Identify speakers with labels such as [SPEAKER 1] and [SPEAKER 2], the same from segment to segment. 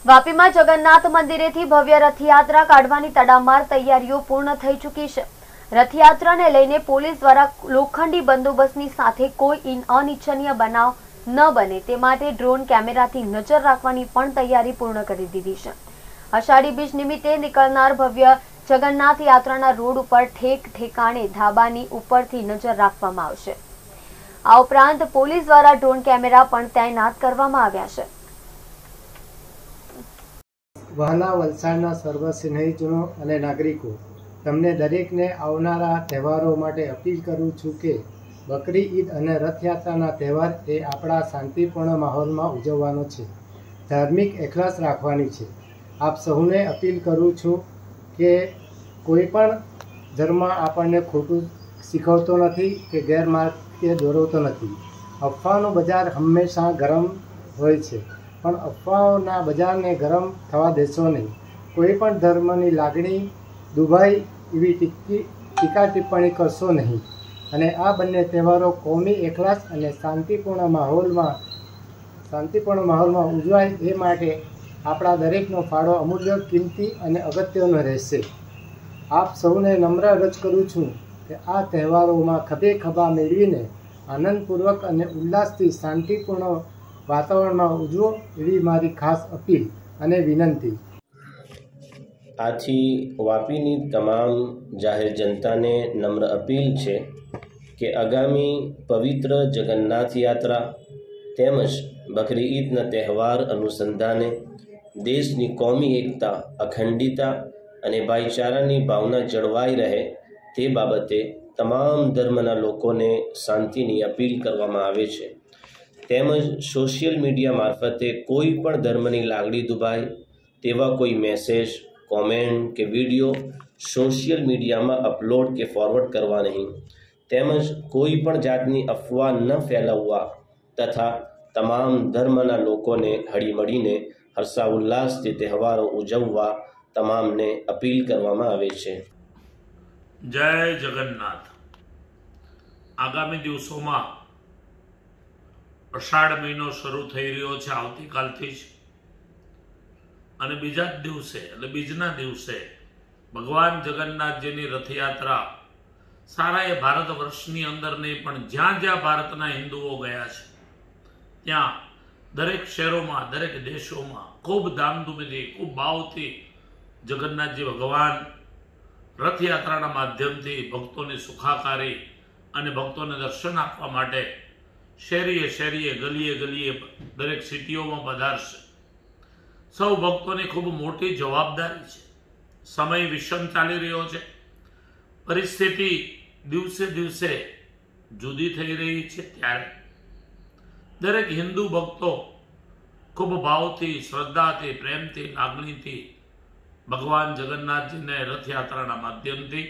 [SPEAKER 1] વાપી में जगन्नाथ मंदिरे थी भव्य रथयात्रा काढवानी तडामार तैयारीओ पूर्ण थई चूकी छे। रथयात्रा ने लईने पोलीस द्वारा लोखंडी बंदोबस्तनी साथे कोई अनिच्छनीय बनाव न बने ते माटे ड्रोन कैमेराथी नजर राखवानी पण तैयारी पूर्ण करी दीधी छे। आषाढ़ी बीज निमित्ते निकळनार भव्य जगन्नाथ यात्राना रोड पर ठेक ठेकाणे धाबानी उपरथी नजर राखवामां आवशे। आ उपरांत पोलीस द्वारा ड्रोन कैमेरा पण तैनात करवामां आव्या छे।
[SPEAKER 2] वहाला वलसाडना सर्व स्नेहीजनो अने नागरिको तमने दरेकने आवनारा तहेवारो माटे अपील करूं छुं के बकरी ईद अने रथयात्राना तहेवार ए आपणा शांतिपूर्ण माहोलमां उजववानो छे। धार्मिक एखलास राखवानी छे। आप सौने अपील करूं छुं के कोईपण धर्म आपणने खोटुं शीखवतो नथी के गैरमार्गे दોરવતો નથી। अफवानो बजार हमेशा गरम होय छे पण अफवाओना बजारने गरम थवा देशो नहीं। कोईपण धर्मनी लागणी दुभाई एवी टीका टिप्पणी करशो नहीं अने आ बंने तहेवारो कौमी एकलास अने शांतिपूर्ण माहोलमां उजवाय ए माटे आपणा दरेकनो फाळो अमूल्य किंमती अने अगत्यनो रहेशे। आप सौने नम्र अरज करूं छुं के आ तहेवारोमां खभे खभा मेळवीने आनंदपूर्वक अने उल्लासथी शांतिपूर्ण वातावरण में उजवो एवी मारी खास अपील अने विनंती।
[SPEAKER 3] आथी वापीनी तमाम जाहिर जनता ने नम्र अपील छे के आगामी पवित्र जगन्नाथ यात्रा तेमज बकरी ईदना तहेवार अनुसंधाने देशनी कौमी एकता अखंडिता अने भाईचारानी भावना जळवाई रहे ते बाबते तमाम धर्मना लोकोने शांतिनी अपील करवामां आवे छे। तेमज सोशियल मीडिया मार्फते कोईपण धर्मनी लागणी दुभाय तेवा कोई मैसेज कॉमेंट के वीडियो सोशियल मीडिया में अपलोड के फॉरवर्ड करवा नहीं। तेमज कोईपण जातनी अफवा न फैलाववा तथा तमाम धर्मना लोकोने हळीमळीने हर्षोल्लासथी तहेवारो उजववा तमामने अपील करवामां आवे छे।
[SPEAKER 4] जय जगन्नाथ। आगामी दिवसोमां अषाढ़ महीनो शुरू थई रह्यो छे आवतीकालथी ज अने बीजा दिवसे એટલે બીજના દિવસે ભગવાન જગન્નાથજીની રથયાત્રા સારા એ ભારત વર્ષની અંદર નહીં પણ જ્યાં જ્યાં ભારતના હિન્દુઓ ગયા છે ત્યાં દરેક શહેરોમાં દરેક દેશોમાં ખૂબ ધામધૂમથી ખૂબ ભાવથી જગન્નાથજી ભગવાન રથયાત્રાના માધ્યમથી ભક્તોની સુખાકારી અને ભક્તોને દર્શન આપવા માટે શેરીએ શેરીએ ગલીએ ગલીએ દરેક સિટીઓમાં પધારશે। સૌ ભક્તોની ખૂબ મોટી જવાબદારી છે। સમય વિષમ ચાલી રહ્યો છે। પરિસ્થિતિ દિવસે દિવસે જુદી થઈ રહી છે ત્યારે દરેક હિન્દુ ભક્તો ખૂબ ભાવથી શ્રદ્ધાથી પ્રેમથી લાગણીથી ભગવાન જગન્નાથજીને રથયાત્રાના માધ્યમથી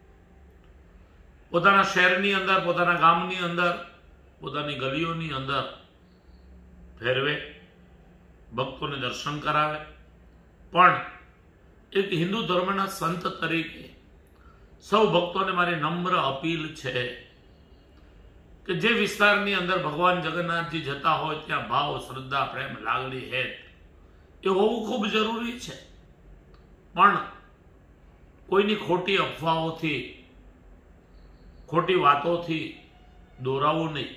[SPEAKER 4] પોતાના શહેરની અંદર પોતાના ગામની અંદર પોતાની ગલીઓની અંદર ફેરવે ભક્તોને દર્શન કરાવે। પણ એક હિન્દુ ધર્મના સંત તરીકે સૌ ભક્તોને મારી નમ્ર અપીલ છે કે જે વિસ્તારની અંદર ભગવાન જગન્નાથજી જતા હોય ત્યાં ભાવ શ્રદ્ધા પ્રેમ લાગણી હેત એ હોવું ખૂબ જરૂરી છે પણ કોઈની ખોટી અફવાઓથી ખોટી વાતોથી દોરાવું નહીં।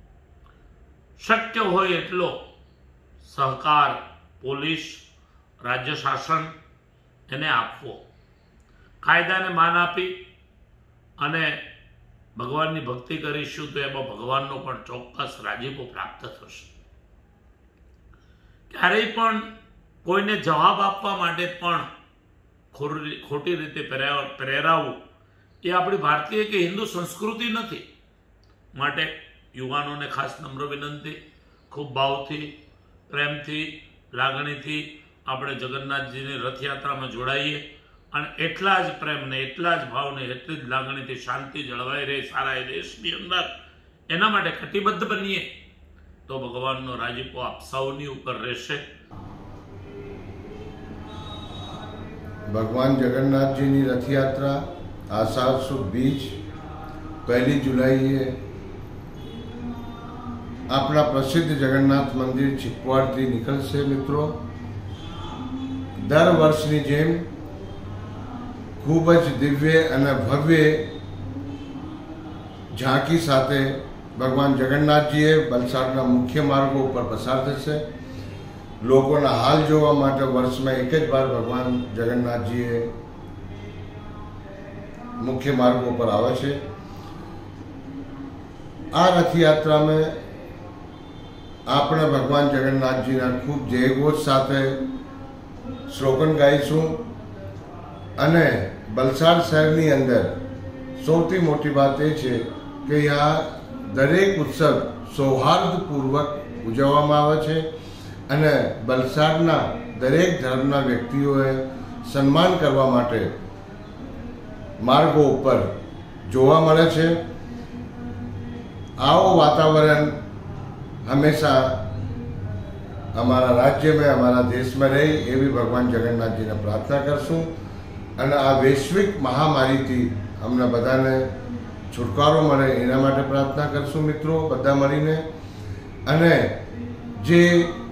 [SPEAKER 4] शक्य होय एटलो सहकार पोलीस राज्य शासन एने आपवो। कायदाने मान आपी अने भगवाननी भक्ति करीशुं तो एमां भगवाननो पण चोक्कस राजीपो प्राप्त थशे। क्यारेय पण कोईने जवाब आपवा माटे पण खोटी रीते प्रेरावવું ए आपणी भारतीय के हिंदू संस्कृति नथी। माटे युवानों ने खास नम्र विनंती खूब भावथी प्रेमथी लागणीथी આપણે જગન્નાથજીની રથયાત્રામાં જોડાઈએ અને એટલા જ પ્રેમ ને એટલા જ ભાવ ને એટલી જ લાગણીથી શાંતિ જળવાઈ રહે સારા એ દેશની અંદર એના માટે કટિબદ્ધ બનીએ તો ભગવાનનો રાજીપો આપ સૌની ઉપર રહેશે।
[SPEAKER 5] भगवान जगन्नाथजीની રથયાત્રા આષાઢ સુદ બીજ 1 जुलाईए अपना प्रसिद्ध जगन्नाथ मंदिर चिकवाड़ थी निकलशे। मित्रों દર વર્ષની જેમ ખૂબ જ દિવ્ય અને ભવ્ય ઝાંકી સાથે ભગવાન જગન્નાથજીએ વલસાડના મુખ્ય માર્ગો ઉપર પસાર થશે. લોકોના હાલ જોવા માટે વર્ષમાં એક જ વાર ભગવાન જગન્નાથજીએ મુખ્ય માર્ગો પર આવે છે. આ રથયાત્રામાં આપણે ભગવાન જગન્નાથજીના ખૂબ જયઘોષ સાથે સ્લોગન ગાઈશું અને વલસાડ શહેરની અંદર સૌથી મોટી વાત એ છે કે આ દરેક ઉત્સવ સૌહાર્દપૂર્વક ઉજવવામાં આવે છે અને વલસાડના દરેક ધર્મના વ્યક્તિઓએ સન્માન કરવા માટે માર્ગો ઉપર જોવા મળે છે. આવો વાતાવરણ હંમેશા અમારા રાજ્યમાં અમારા દેશમાં રહે એવી ભગવાન જગન્નાથજીને પ્રાર્થના કરશું અને આ વૈશ્વિક મહામારીથી અમને બધાને છુટકારો મળે એના માટે પ્રાર્થના કરશું મિત્રો બધા મળીને. અને જે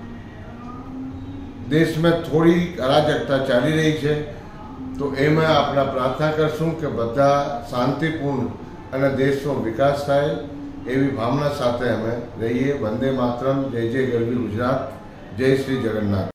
[SPEAKER 5] દેશમાં થોડી અરાજકતા ચાલી રહી છે તો એમાં આપણે પ્રાર્થના કરશું કે બધા શાંતિપૂર્ણ અને દેશનો વિકાસ થાય એવી ભાવના સાથે અમે રહીએ. વંદે માતરમ. જય જય ગરવી ગુજરાત. જય શ્રી જગન્નાથ.